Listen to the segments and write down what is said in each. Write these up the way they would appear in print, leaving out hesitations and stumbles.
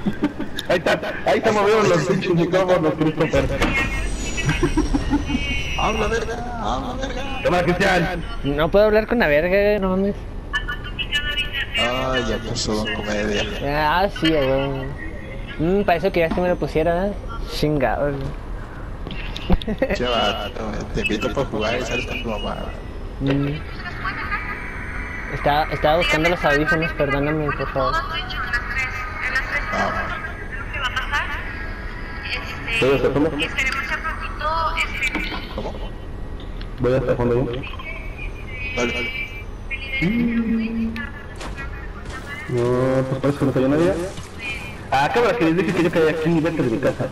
Ahí se movieron los pinches micrófonos, Christopher. Habla verga, habla verga. ¿Qué más, Cristian? No puedo hablar con la verga, no mames. Ay, ya puso Don Comedia. Ah, sí, weón. Para eso que ya se me lo pusiera, chingado. Chaval, te invito para jugar y sales con tu mamá. Estaba buscando los audífonos, perdóname, por favor. ¿Voy hasta fondo? ¿Cómo? ¿Voy hasta fondo yo? Dale, dale. No, pues parece que no cayó nadie. Ah, cámara, que les dije que yo caí aquí, vete de mi casa.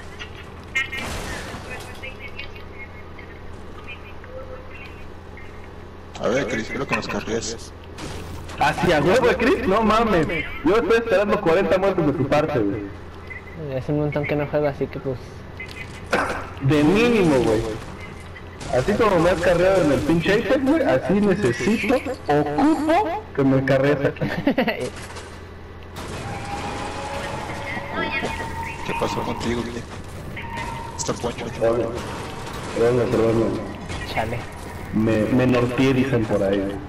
A ver, Cris, quiero que nos cargues. ¿Hacia huevo, Chris? No mames. Yo estoy esperando 40 muertes de tu parte, güey. Hace un montón que no juego, así que pues... De mínimo, güey. Así como me has carreado en el pinche Apex, güey, así necesito, ocupo que me carrees aquí. ¿Qué pasó contigo, Guille? Está Poncho. Perdón. Chale. Me norteé, dicen por ahí, güey.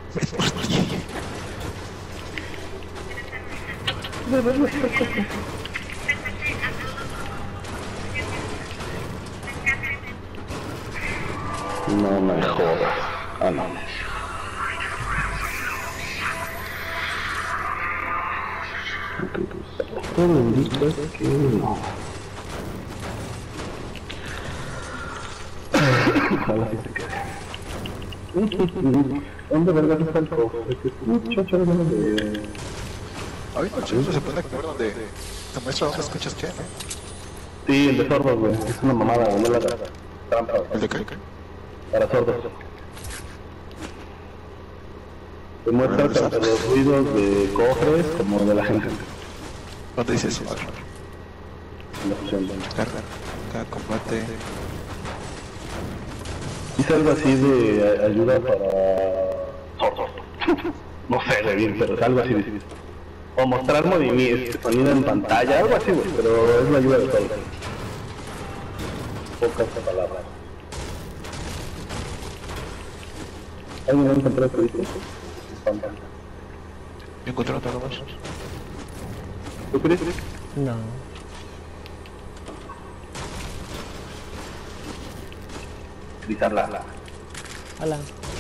No me jodas. Ah, no. Todo indica que no. Ojalá que se quede. ¿Dónde vergas está el cofre? Muchacho, de... Ay, no, chico, se puede activar donde te muestra dónde escuchas qué, ¿no? Sí, el de sordos, güey. Es una mamada, güey. No la hagas. Trampa. ¿El de qué? Para sordos. Te muestra tanto los ruidos de cofres como de la gente. ¿Dónde dice eso? En la opción, ¿no? Carga, cada combate. Dice algo así de ayuda para sordos. No sé, güey, bien, pero es algo así. O mostrar movimiento, sonido en pantalla, algo así, güey, pero es la ayuda de sordos. Pocas palabras. ¿Alguien va a encontrar el disco? Yo encontré otro más. ¿Tú crees? No. Gritarla. Hola.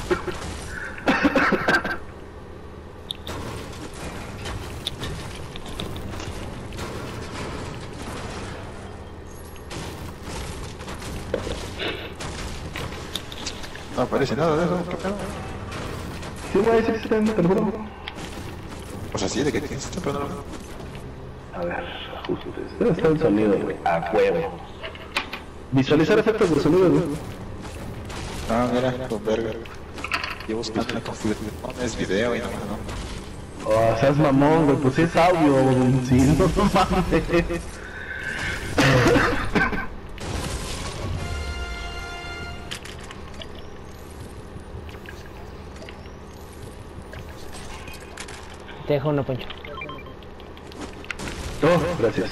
No aparece nada de eso, ¿qué pedo? Sí, güey, sí, te lo juro. Pues así, de que se está pegando. A ver, ajustes. Debe estar el sonido, güey. A huevo. Visualizar efectos de sonido, güey. Ah, mira, con verga. Yo buscando la configuración. No, es video y nada, no. Oh, seas mamón, güey, pues es audio, güey. Sí, no mames. Te dejo uno, Poncho. Oh, gracias.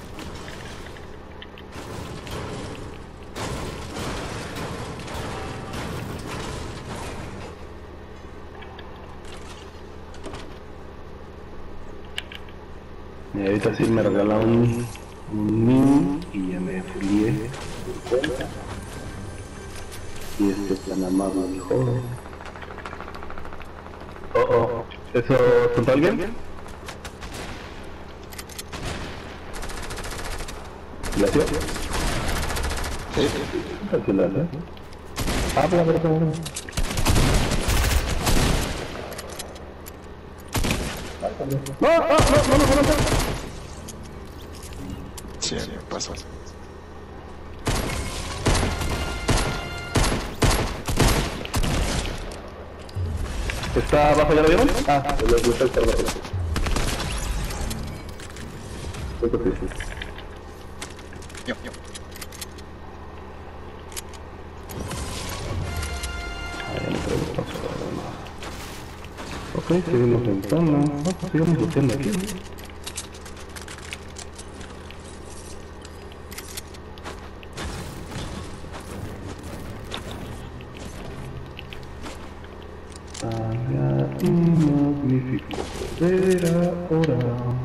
Y ahorita sí me regala un mini y ya me fulié por cuenta. Y este plan amable mejor. Oh, ¿eso contó alguien? ¿Gracias? Sí. Tranquila, ¿eh? Habla, verdad. No. Sí, pasó. ¿Está abajo, ya lo vieron? Ah, lo está el abajo. Yo. Ok, seguimos en zona. Sigamos luchando aquí. magnífico poder ahora.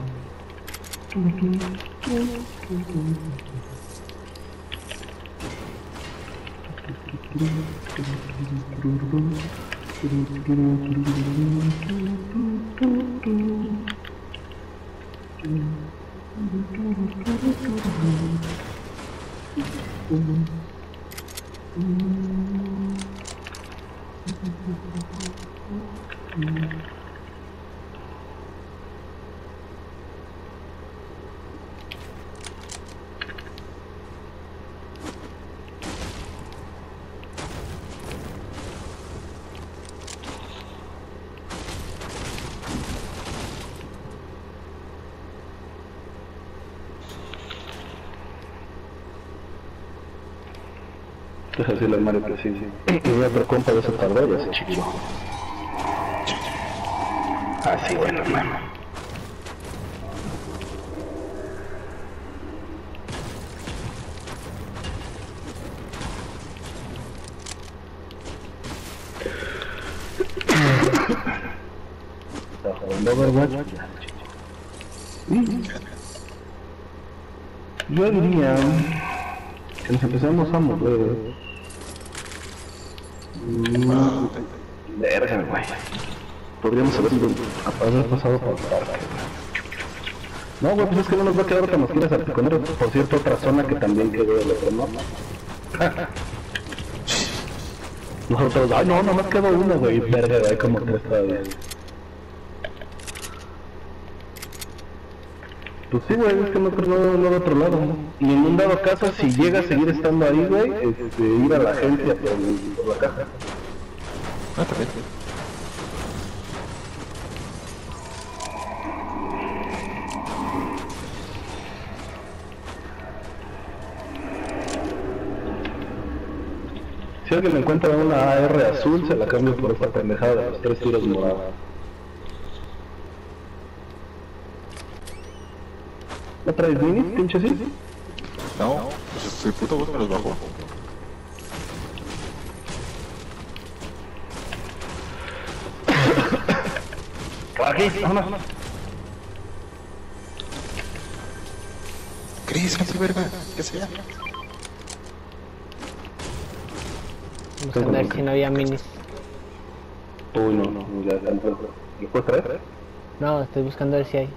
Es así el armario preciso. Y otro compa de ese tardó ya se chiquillo. Así bueno, hermano. Está jugando Overwatch. Yo diría que nos empezamos a mover. Verga, güey. Podríamos haber pasado por el parque. No, güey, pues es que no nos va a quedar otra mosquera salpiconera. Por cierto, otra zona que también quedó del otro mapa. Nosotros, ay no, nomás quedó una, güey. Verga, hay como tres todavía. Pues sí, güey, es que no de otro lado, ¿no? Y en un dado caso, si llega a seguir estando ahí, güey, ir a la agencia por la caja. Ah, también. Si alguien me encuentra una AR azul, se la cambio por esta pendejada de los 3 tiros morados. ¿No traes minis, pinche sí? No, pues el puto bot me los bajó. Aquí, vámonos. Chris, qué verga, ¿qué sea? Vamos a ver si no había minis. Uy, no, ya está. ¿Lo puedes traer? No, estoy buscando a ver si hay.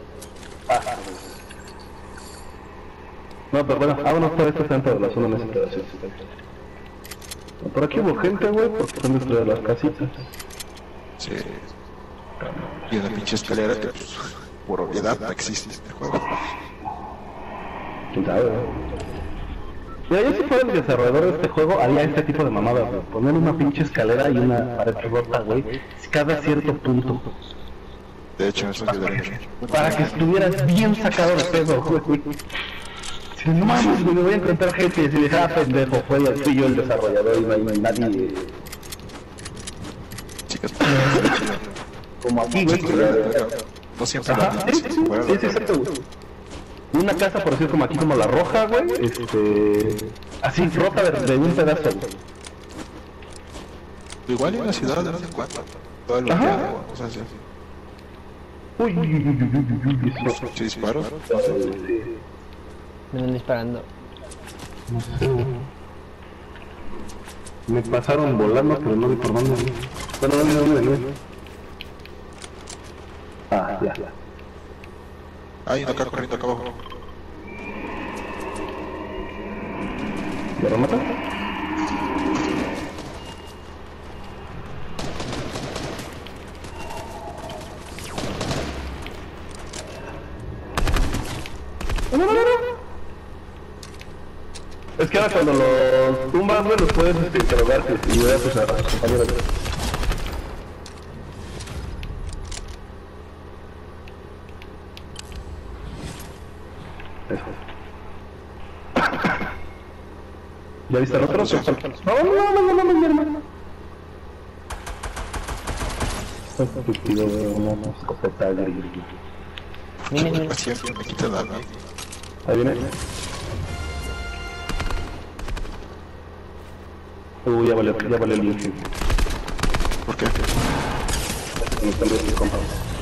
No, pero bueno, vámonos por este centro de la zona de ese pedazo. Por aquí hubo gente, güey, porque están destruidas las casitas. Sí. Y una pinche escalera que, pues, por obviedad no existe este juego. ¿Quién sabe, güey? Mira, yo si fuera el desarrollador de este juego, haría este tipo de mamadas, güey. Poner una pinche escalera y una pared rota, güey, cada cierto punto. De hecho, eso ayudaría mucho. Para que estuvieras bien sacado de pedo, güey. Si no mames, güey, me voy a encontrar gente y decir, ah, pendejo, fui yo el desarrollador y no hay nadie. Chicas, Como aquí, güey. no siempre lo Ajá, hacen. sí, exacto, güey. Una casa, por decir, como aquí, como la roja, güey, así, rota de un pedazo, güey. Igual en la ciudad de vez en cuando. Todo el Ajá. día, o sea, sí. Uy, eso. ¿Sí disparo? Sí. Me están disparando. No sé, güey. Me pasaron volando, pero no vi por dónde. Bueno, no. Ah, ya. Hay uno acá corriendo acá abajo. ¿Ya lo matan? No. Es que ahora cuando los tumbas, güey, los puedes interrogar y ver a tus compañeros. Eso. ¿Ya viste al otro? No, mi hermano. Estúpido, güey, una escopeta gris. Minis. Siempre me quita la vida. Ahí viene. Ya valió el lío. ¿Por qué? en el cambio de compa.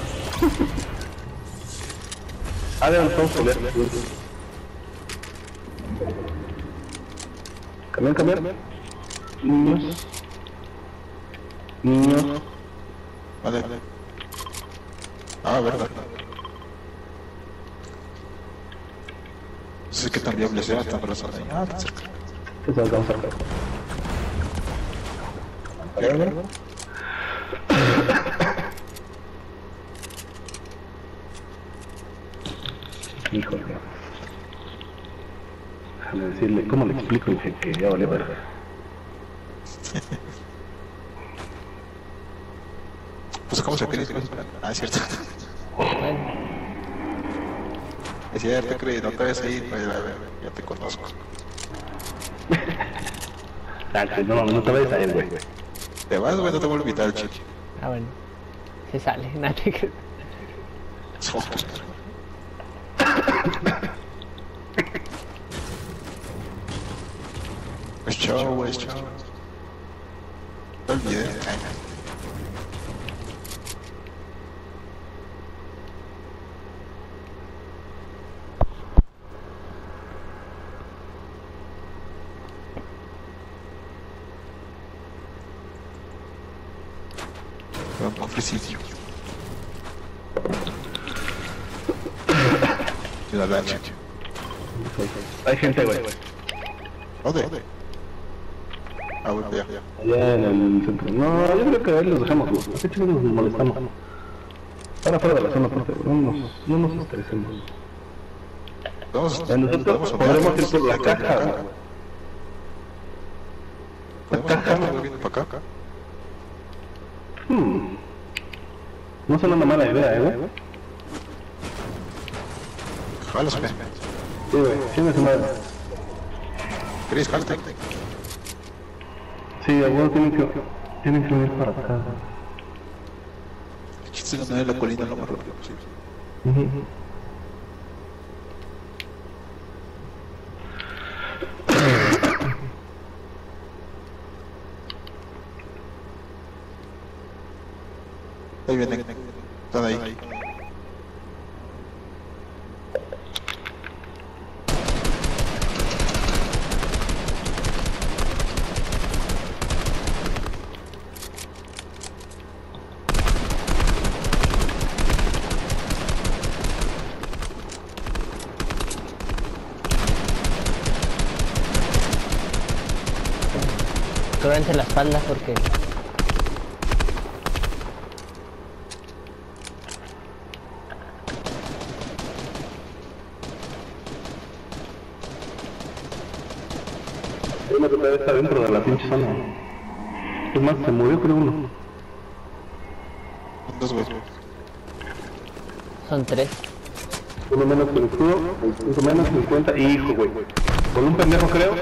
Ah, de donde estamos peleando. Camión. Niños. Vale. Ah, verdad. No sé qué tan viable sea esta persona. Ah, está cerca. Eso vamos a sacar. Híjole. Déjame decirle, ¿cómo le explico que ya vale verga? Pues, ¿cómo se cree? Ah, es cierto. Bueno, Es cierto, Chris, no te vayas a ir, pues, a ver, ya te conozco. No te vayas a ir, güey. Te vas, güey, no te vuelvo a invitar, chico. ah, bueno. Se sale, nada que... Es chao, güey, es chao. No olvidé. Un cofrecillo. Y la lancha. Hay gente, güey. ¿Dónde? Ah, güey, ya. Allá en el centro. No, yo creo que ahí los dejamos, güey. ¿Qué chicos nos molestamos? Ahora fuera de la zona, por favor. No nos estresemos. Nosotros podremos ir por la caja, güey. ¿Podemos sacarlo para acá? No suena una mala idea, güey. Jala, se ve. Sí, güey, sí me suena. Chris, jálate. Sí, algunos tienen que venir para acá. El chiste es ganar la colina lo más rápido posible. Ahí vienen. Están ahí. Cúbranse la espalda porque... Uno que todavía está dentro de la pinche zona. Es más, se murió creo uno. Dos, güey. Son 3. Uno menos que el escudo, uno menos 50. Hijo, güey. Con un pendejo creo.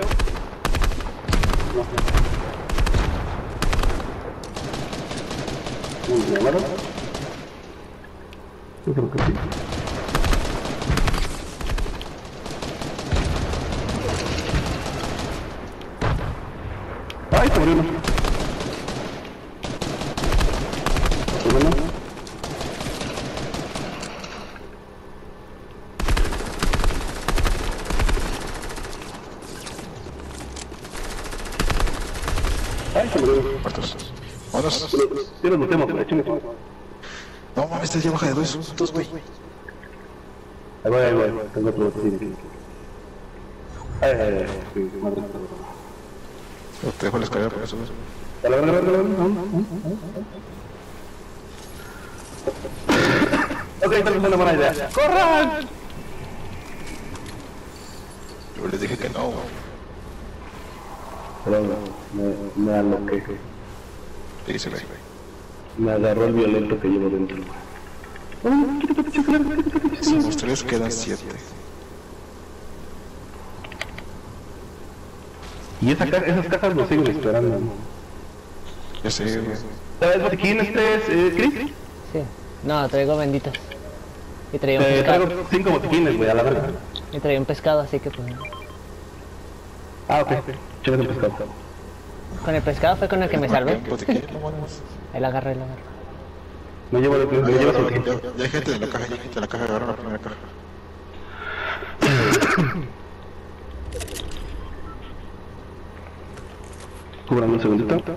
¿Me llamaron? Yo creo que sí. ¡Ay, se murió uno! ¿Uno menos? ¡Ay, se murió uno! Muertos. Vámonos. Yo los matemos, güey, chingue. No mames, esta ya baja de dos, güey. Ahí voy, tengo otro botín aquí. Sí, madre. Te dejo la escalera para que subas. A la verga, Ok, tal vez una buena idea. ¡Corran! Yo les dije que no, güey. Pero me aloqué. Sí, se ve. Me agarró el violento que llevo dentro. Somos 3, quedan 7. Y esas cajas lo siguen esperando. Ya sé, güey. ¿Sabes botiquín este es, Chris? Sí. No, traigo benditas. Y traía un pescado. Traigo 5 botiquines, güey, a la verga. Y traía un pescado, así que pues... Ah, ok. Chévere el pescado. Con el pescado fue con el que me salvé. Botiquín, no mames. Ahí la agarré, Me llevo Ya, me llevo su ya, tiempo. ya hay gente en la caja, ya hay gente en la caja, agarraron la primera caja. Cubran un segundito.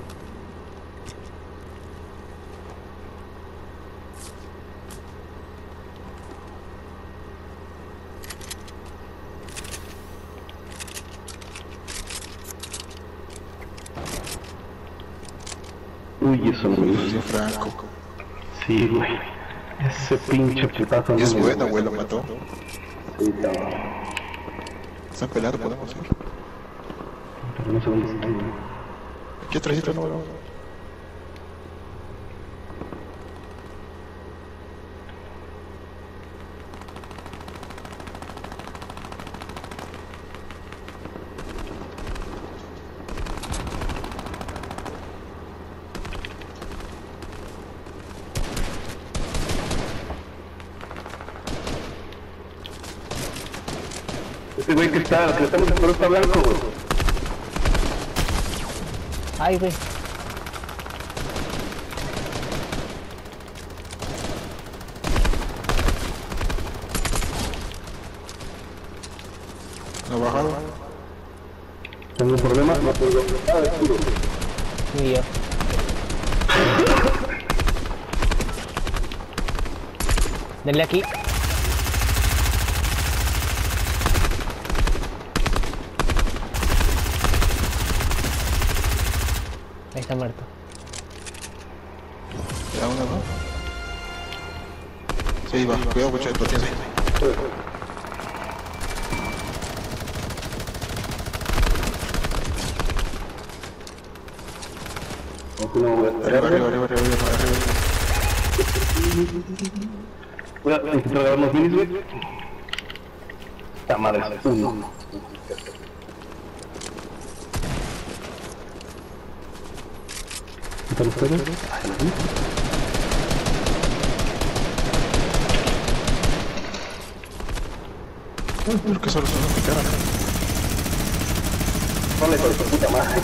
Uy, eso no me Dio Franco. Sí, güey. Ese pinche putazo Y es no me buena, güey, lo mató. Sí, cabrón. Está pelado, podemos ir. Pero un segundo. Aquí atrásito, no, no. Ese güey que está en el está blanco, güey. Ay, güey. No ha bajado. Tengo un problema, no puedo. Ah, es puro. Ni yo. Denle aquí. Ahí está muerto. Ya una, ¿no? Sí, va, cuidado, mucho, lo tienes ahí. No, güey. Arriba, arriba, arriba, arriba, arriba, arriba. Voy a intentar agarrar unos minis, güey. Esta madre es uno. ¿Están ustedes? Creo que solo son los que quedan. Ponle con tu puta madre.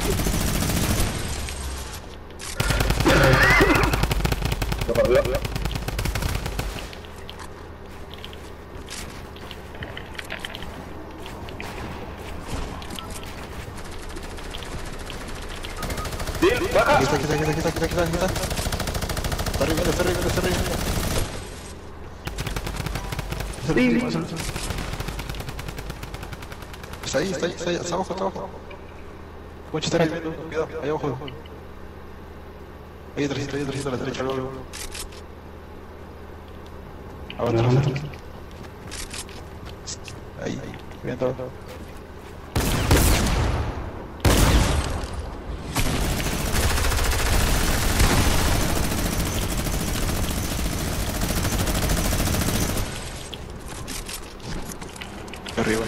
Lo perdió. Sí, baja. Aquí está, aquí está, aquí está, aquí está, aquí está, aquí está. Está arriba, está arriba, está arriba. Sí. Está ahí, está ahí, está ahí, está abajo, está abajo. Concha está arriba, cuidado, ahí abajo. Ahí atrás, a la derecha, luego. Ahora atrás. Ahí, cuidado. Arriba.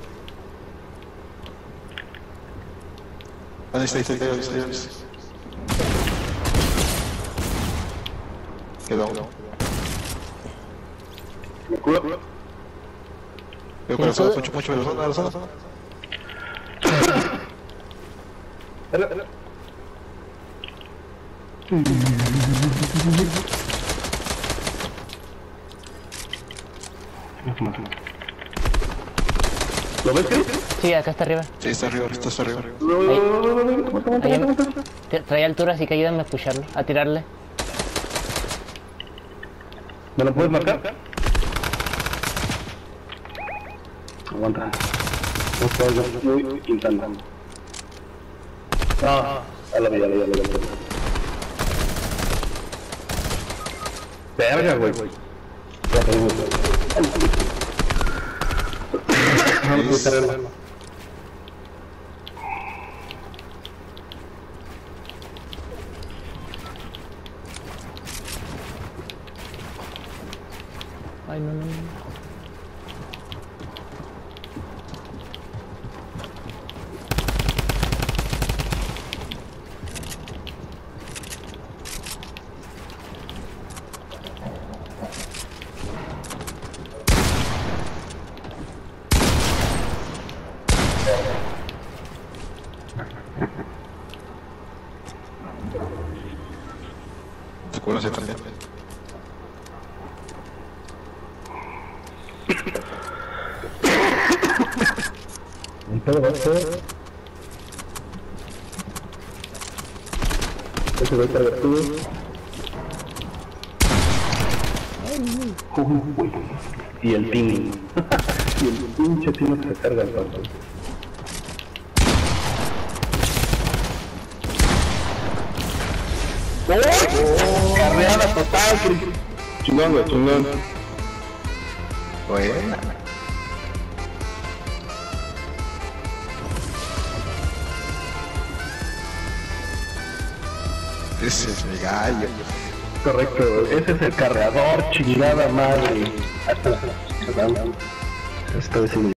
Ahí está, ahí está, ahí está, ahí está. Quedó uno. Me curo. Veo con la zona, mucho, la zona. ¿Lo ves, qué? Sí, acá está arriba. Sí, está arriba, está arriba. Trae altura, así que ayúdame a pusharlo, a tirarle. ¿Me lo puedes marcar? Aguanta. No estoy intentando. Ah, a la vida, Verga, güey. Ya tenemos. Vamos a cargarlo. Ay, no, no, no. Se conoce también. Todo bajo. Ese va a cargar tú. Y el ping. Y el pinche ping que se carga el paso. Carreada total, chingón, güey, chingón. Buena. Ese es mi gallo. Correcto, ese es el carreador, chingada madre. Hasta vez sí.